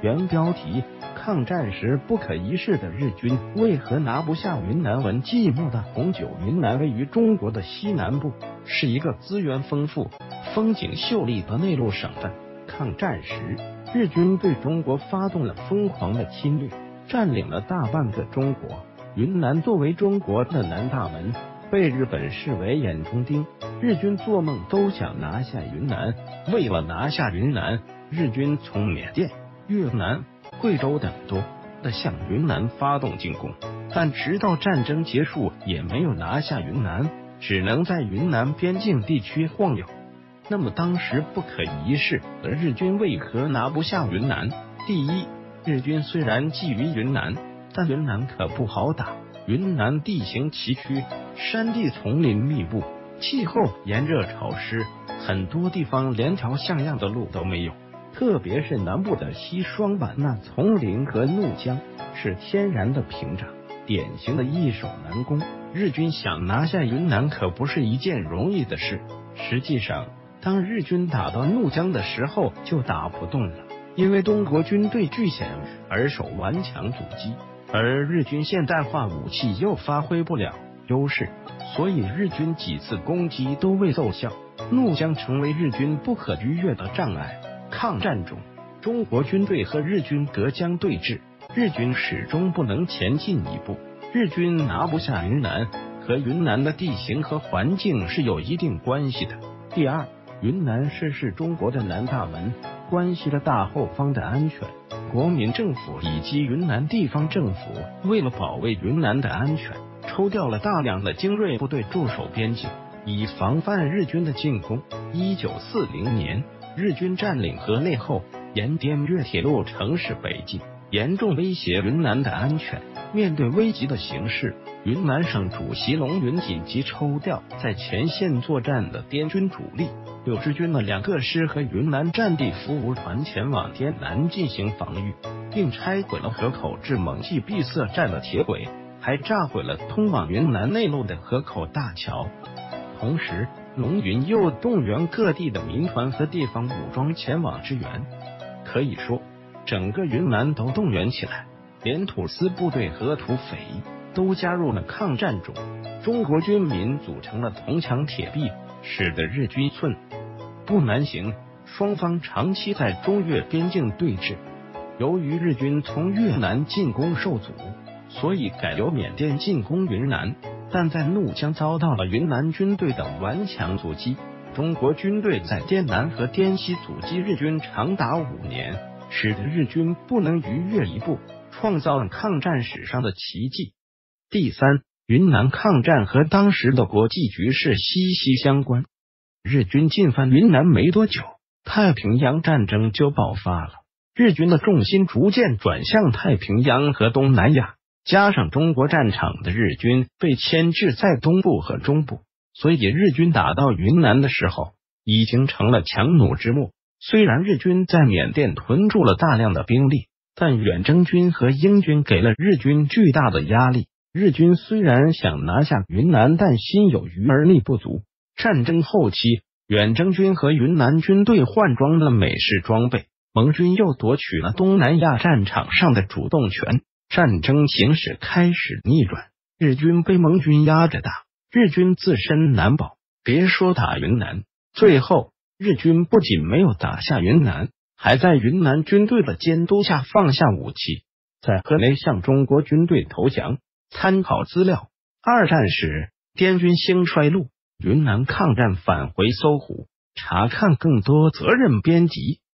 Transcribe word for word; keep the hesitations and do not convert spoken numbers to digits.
原标题：抗战时不可一世的日军为何拿不下云南？文寂寞的红酒。云南位于中国的西南部，是一个资源丰富、风景秀丽的内陆省份。抗战时，日军对中国发动了疯狂的侵略，占领了大半个中国。云南作为中国的南大门，被日本视为眼中钉，日军做梦都想拿下云南。为了拿下云南，日军从缅甸、越南、贵州等多的向云南发动进攻，但直到战争结束也没有拿下云南，只能在云南边境地区晃悠。那么当时不可一世的日军为何拿不下云南？第一，日军虽然觊觎云南，但云南可不好打。云南地形崎岖，山地丛林密布，气候炎热潮湿，很多地方连条像样的路都没有。特别是南部的西双版纳丛林和怒江是天然的屏障，典型的易守难攻。日军想拿下云南可不是一件容易的事。实际上，当日军打到怒江的时候就打不动了，因为中国军队据险而守，顽强阻击，而日军现代化武器又发挥不了优势，所以日军几次攻击都未奏效，怒江成为日军不可逾越的障碍。抗战中，中国军队和日军隔江对峙，日军始终不能前进一步。日军拿不下云南，和云南的地形和环境是有一定关系的。第二，云南市是中国的南大门，关系着大后方的安全。国民政府以及云南地方政府为了保卫云南的安全，抽调了大量的精锐部队驻守边境，以防范日军的进攻。一九四零年，日军占领河内后，沿滇越铁路城市北进，严重威胁云南的安全。面对危急的形势，云南省主席龙云紧急抽调在前线作战的滇军主力，六支军的两个师和云南战地服务团前往滇南进行防御，并拆毁了河口至蒙济闭塞站的铁轨，还炸毁了通往云南内陆的河口大桥。同时，龙云又动员各地的民团和地方武装前往支援。可以说，整个云南都动员起来，连土司部队和土匪都加入了抗战中。中国军民组成了铜墙铁壁，使得日军寸步难行。双方长期在中越边境对峙。由于日军从越南进攻受阻，所以改由缅甸进攻云南，但在怒江遭到了云南军队的顽强阻击。中国军队在滇南和滇西阻击日军长达五年，使得日军不能逾越一步，创造了抗战史上的奇迹。第三，云南抗战和当时的国际局势息息相关。日军进犯云南没多久，太平洋战争就爆发了，日军的重心逐渐转向太平洋和东南亚，加上中国战场的日军被牵制在东部和中部，所以日军打到云南的时候已经成了强弩之末。虽然日军在缅甸屯驻了大量的兵力，但远征军和英军给了日军巨大的压力。日军虽然想拿下云南，但心有余而力不足。战争后期，远征军和云南军队换装了美式装备，盟军又夺取了东南亚战场上的主动权，战争形势开始逆转，日军被盟军压着打，日军自身难保，别说打云南，最后日军不仅没有打下云南，还在云南军队的监督下放下武器，在河内向中国军队投降。参考资料：二战时滇军兴衰录，云南抗战返回搜狐，查看更多责任编辑。